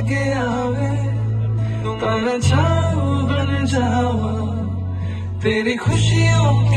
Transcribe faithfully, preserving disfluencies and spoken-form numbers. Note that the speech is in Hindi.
के आवे तो मैं चाहूं बन जाऊं तेरी खुशियों